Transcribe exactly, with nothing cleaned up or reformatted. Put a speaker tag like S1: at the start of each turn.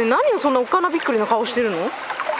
S1: 何をそんなおっかなびっくりの顔してるの？